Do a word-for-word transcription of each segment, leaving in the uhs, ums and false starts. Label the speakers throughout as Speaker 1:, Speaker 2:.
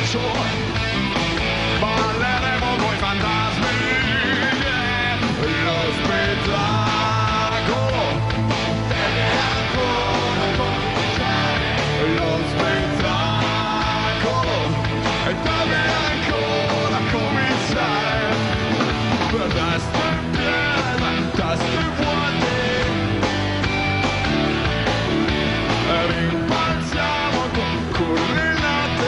Speaker 1: ghiaccio, balleremo coi fantasmi, yeah. Lo spettacolo deve ancora cominciare, lo spettacolo deve ancora cominciare, per teste piene, teste vuote, rimbalziamo con coordinate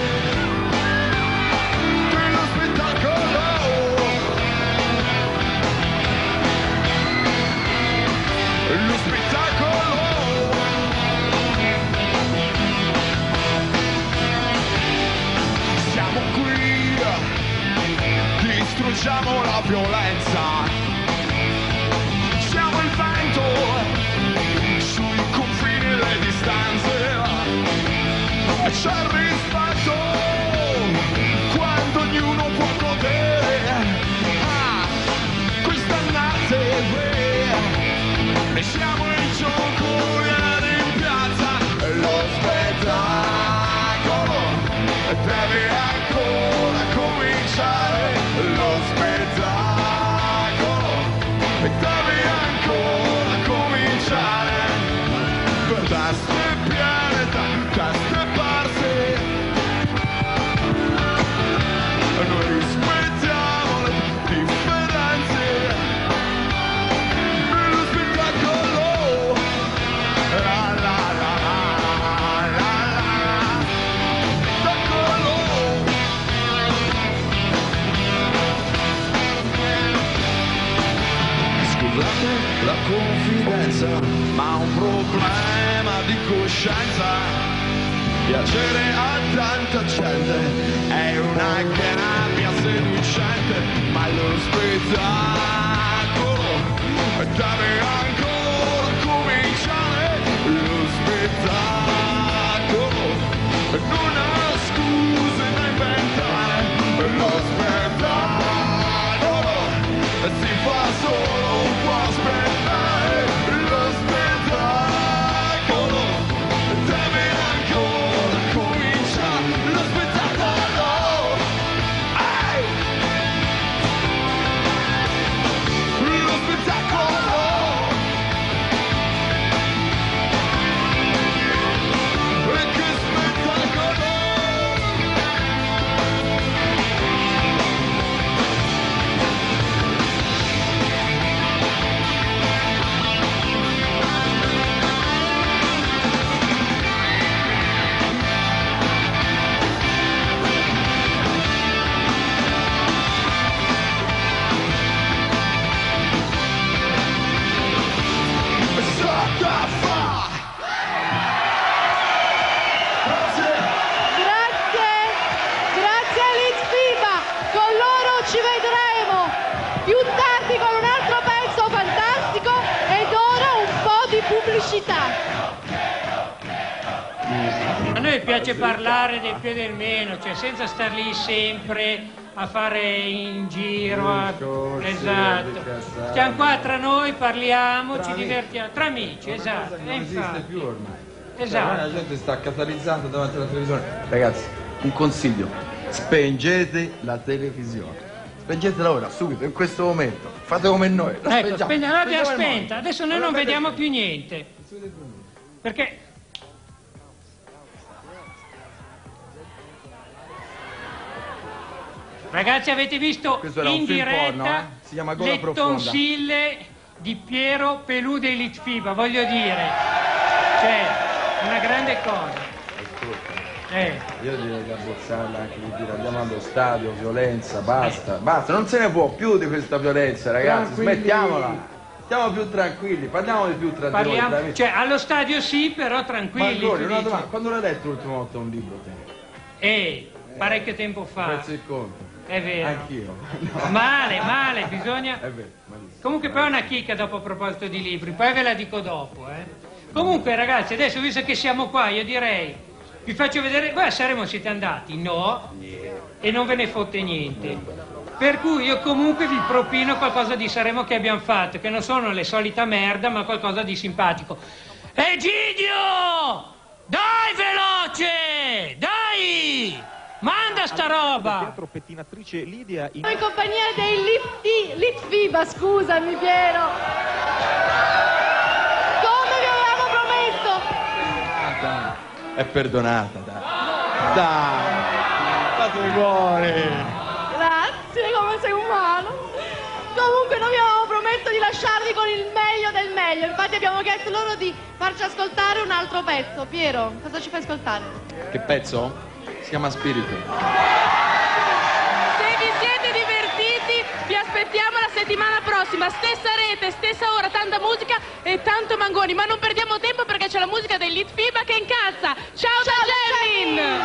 Speaker 1: dello spettacolo. Lo spettacolo. Siamo qui, distruggiamo la violenza. Siamo il vento sui confini e le distanze. E c'è il rispetto quando ognuno può godere. Ah, questa notte e siamo in gioco in piazza. Lo spettacolo deve ancora cominciare. Lo spettacolo deve ancora cominciare. Per teste piene, teste parse, noi rispettiamo le differenze. Lo spettacolo, la la la la la la, spettacolo. Scusate la confidenza, ma un problema di coscienza. Piacere a tanta gente è una gabbia seducente, ma lo spettacolo deve ancora cominciare. Lo spettacolo non ha scuse da inventare. Lo spettacolo si fa solo un po' aspettare. Lo spettacolo deve ancora cominciare. Lo spettacolo, ehi! Lo spettacolo, e che spettacolo!
Speaker 2: Grazie, grazie a Litfiba. Con loro ci vedremo più tardi con un altro pezzo fantastico ed ora un po' di pubblicità.
Speaker 3: A noi piace parlare del più e del meno, cioè senza star lì sempre a fare in giro. A... Esatto. Stiamo qua tra noi, parliamo, ci divertiamo, tra amici, esatto.
Speaker 4: Non
Speaker 3: E
Speaker 4: esiste
Speaker 3: infatti.
Speaker 4: più ormai.
Speaker 3: Esatto.
Speaker 4: Ormai la gente sta catalizzando davanti alla televisione. Ragazzi, un consiglio: spengete la televisione. Spengetela ora, subito, in questo momento. Fate come noi. La
Speaker 3: Ecco,
Speaker 4: spengiamo.
Speaker 3: spegna- l'abbiamo
Speaker 4: Spengiamo
Speaker 3: spenta,
Speaker 4: noi.
Speaker 3: adesso noi
Speaker 4: Non
Speaker 3: non
Speaker 4: la
Speaker 3: vediamo
Speaker 4: vedete.
Speaker 3: più niente. Perché ragazzi, avete visto
Speaker 4: Questo era
Speaker 3: in
Speaker 4: un film
Speaker 3: diretta
Speaker 4: porno, eh? Si chiama Gola
Speaker 3: le
Speaker 4: Profonda.
Speaker 3: tonsille di Piero Pelù dei Litfiba, voglio dire, cioè, una grande cosa. Eh.
Speaker 4: Io direi di abbozzarla anche di dire andiamo allo stadio, violenza, basta, basta, non se ne può più di questa violenza, ragazzi,
Speaker 5: Tranquilli.
Speaker 4: smettiamola. Stiamo più tranquilli, parliamo di più tra di noi.
Speaker 3: Parliamo,
Speaker 4: tra amici.
Speaker 3: cioè allo stadio sì, però
Speaker 4: Ma
Speaker 3: tranquilli.
Speaker 4: Gori,
Speaker 3: tu
Speaker 4: una
Speaker 3: dici.
Speaker 4: domanda, quando l'hai letto l'ultima volta un libro te?
Speaker 3: Eh, parecchio tempo fa.
Speaker 4: Prezzo il conto.
Speaker 3: È vero.
Speaker 4: Anch'io. No.
Speaker 3: Male, male, bisogna...
Speaker 4: È vero, malissimo.
Speaker 3: Comunque poi è una chicca dopo a proposito di libri, poi ve la dico dopo, eh. Comunque ragazzi, adesso visto che siamo qua, io direi, vi faccio vedere, voi a Sanremo siete andati? No, e non ve ne fotte niente. Per cui io comunque vi propino qualcosa di Sanremo che abbiamo fatto, che non sono le solita merda, ma qualcosa di simpatico. Egidio! Dai veloce! Dai! Manda sta roba!
Speaker 5: Teatro pettinatrice Lidia in...
Speaker 2: Siamo in compagnia dei Lit- Litfiba, scusami Piero. Come vi avevamo promesso.
Speaker 4: È perdonata, dai. Dai, fate cuore.
Speaker 2: Grazie, come sei umano. Comunque noi vi avevamo promesso di lasciarvi con il meglio del meglio. Infatti abbiamo chiesto loro di farci ascoltare un altro pezzo. Piero, cosa ci fai ascoltare?
Speaker 4: Che pezzo? Si chiama Spirito.
Speaker 6: Se vi siete divertiti, vi aspettiamo la settimana prossima. Stessa rete, stessa ora, tanta musica e tanto mangoni. Ma non perdiamo tempo perché c'è la musica del Litfiba che incazza. Ciao, Ciao da Gemmin!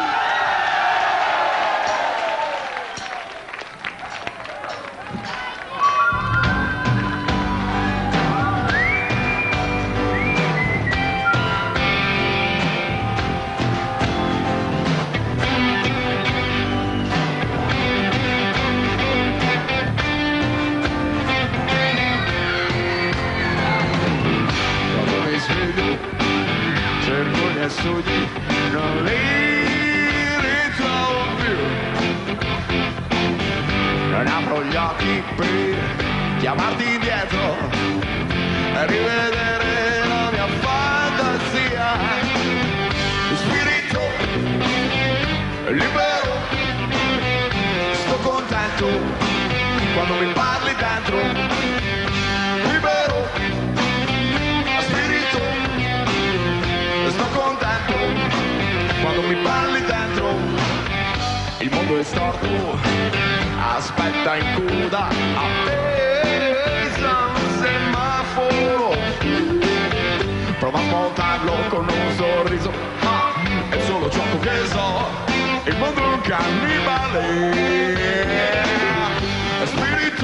Speaker 1: Cerco di studi, non li ritrovo più. Non apro gli occhi per chiamarti indietro e rivedere la mia fantasia. Spirito libero, sto contento quando mi parli dentro. Libero, spirito, sto contento quando mi parli dentro. Il mondo è storto, aspetta in coda, appesa un semaforo. Prova a montarlo con un sorriso, ma è solo gioco che so. Il mondo è un cannibale. Spirito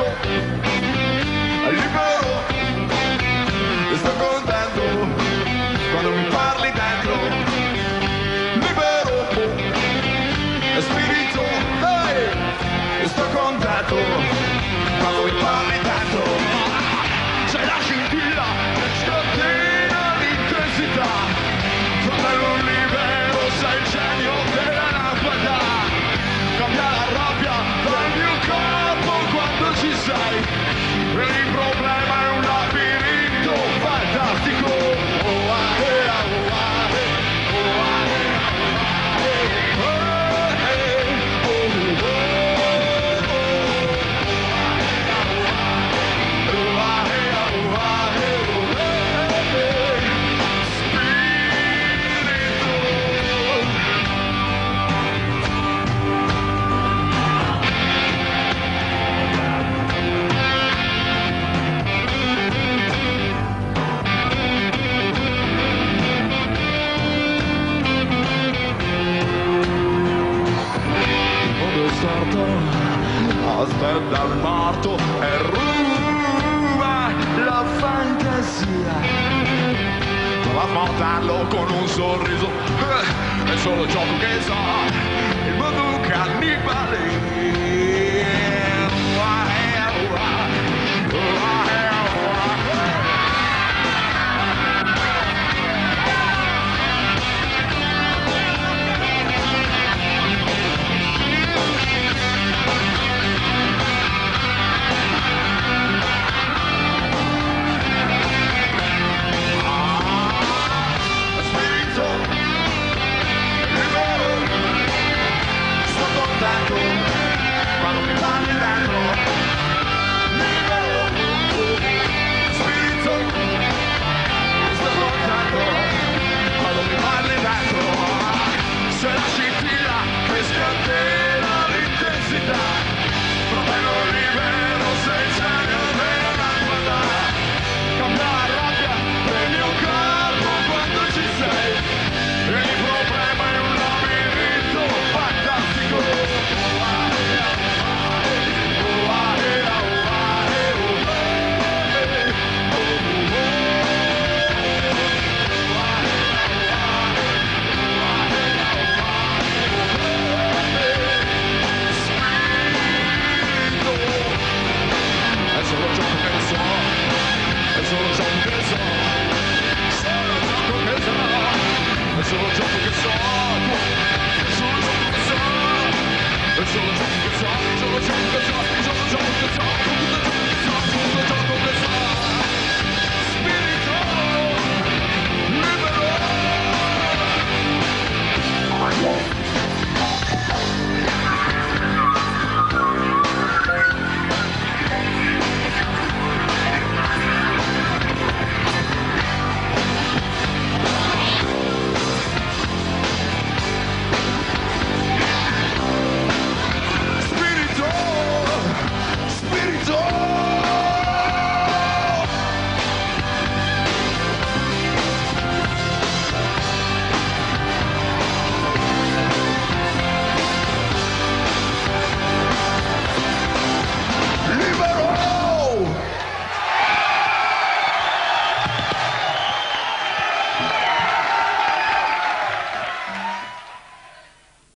Speaker 1: libero, sto contento quando mi parli dentro. Libero, spirito, hey, sto contento quando mi parli dentro. C'è la scintilla che scatena l'intensità. Fratello libero, sei il genio della lampada. Cambia la rabbia dal mio corpo quando ci sei. Il problema è un labirinto fantastico. Oh, ah, eh, oh, ah, eh, oh, ah, eh, oh, eh, oh, oh, oh, ah, eh, oh, ah, eh, oh, eh, aspetta il morto e ruba la fantasia. Prova a montarlo con un sorriso, è solo gioco che so. Il mondo